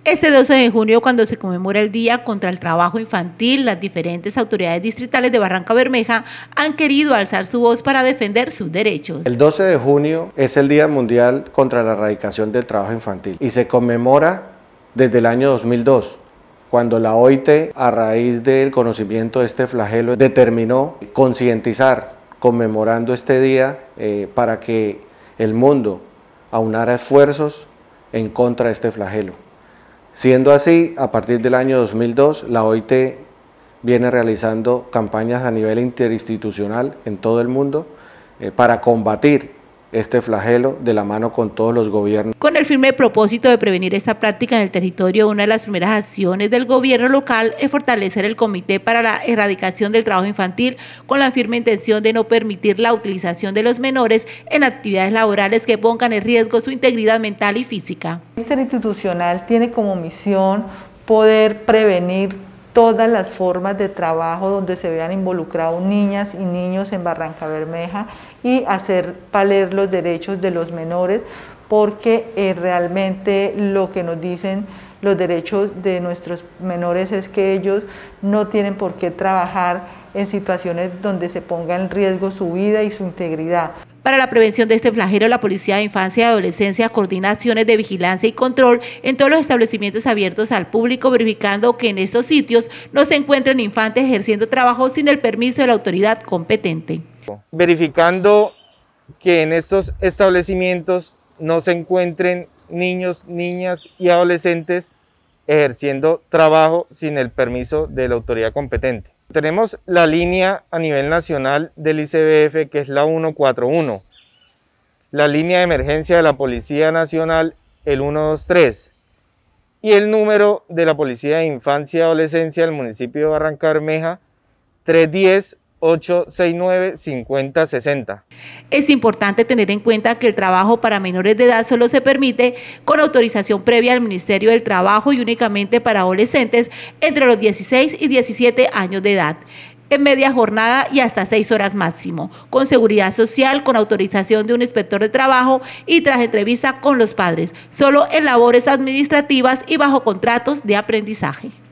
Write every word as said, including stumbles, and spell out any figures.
Este doce de junio, cuando se conmemora el Día contra el Trabajo Infantil, las diferentes autoridades distritales de Barrancabermeja han querido alzar su voz para defender sus derechos. El doce de junio es el Día Mundial contra la Erradicación del Trabajo Infantil y se conmemora desde el año dos mil dos, cuando la O I T, a raíz del conocimiento de este flagelo, determinó concientizar, conmemorando este día, eh, para que el mundo aunara esfuerzos en contra de este flagelo. Siendo así, a partir del año dos mil dos, la O I T viene realizando campañas a nivel interinstitucional en todo el mundo eh, para combatir este flagelo de la mano con todos los gobiernos. Con el firme propósito de prevenir esta práctica en el territorio, una de las primeras acciones del gobierno local es fortalecer el Comité para la Erradicación del Trabajo Infantil, con la firme intención de no permitir la utilización de los menores en actividades laborales que pongan en riesgo su integridad mental y física. El interinstitucional tiene como misión poder prevenir todas las formas de trabajo donde se vean involucrados niñas y niños en Barrancabermeja y hacer valer los derechos de los menores, porque eh, realmente lo que nos dicen los derechos de nuestros menores es que ellos no tienen por qué trabajar en situaciones donde se ponga en riesgo su vida y su integridad. Para la prevención de este flagelo, la Policía de Infancia y Adolescencia coordina acciones de vigilancia y control en todos los establecimientos abiertos al público, verificando que en estos sitios no se encuentren infantes ejerciendo trabajo sin el permiso de la autoridad competente. Verificando que en estos establecimientos no se encuentren niños, niñas y adolescentes ejerciendo trabajo sin el permiso de la autoridad competente. Tenemos la línea a nivel nacional del I C B F, que es la ciento cuarenta y uno, la línea de emergencia de la Policía Nacional, el ciento veintitrés, y el número de la Policía de Infancia y Adolescencia del municipio de Barrancabermeja, tres uno cero, ocho seis nueve, cinco cero seis cero. Es importante tener en cuenta que el trabajo para menores de edad solo se permite con autorización previa del Ministerio del Trabajo y únicamente para adolescentes entre los dieciséis y diecisiete años de edad, en media jornada y hasta seis horas máximo, con seguridad social, con autorización de un inspector de trabajo y tras entrevista con los padres, solo en labores administrativas y bajo contratos de aprendizaje.